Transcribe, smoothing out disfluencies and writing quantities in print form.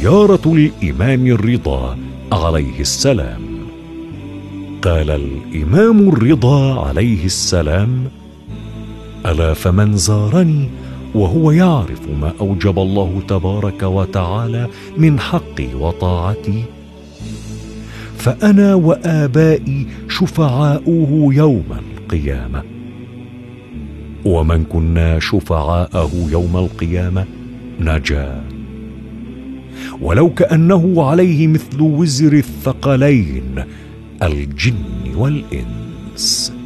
زيارة الإمام الرضا عليه السلام. قال الإمام الرضا عليه السلام: ألا فمن زارني وهو يعرف ما أوجب الله تبارك وتعالى من حقي وطاعتي فأنا وآبائي شفعاؤه يوم القيامة، ومن كنا شفعاءه يوم القيامة نجا، ولو كأنه عليه مثل وزر الثقلين الجن والإنس.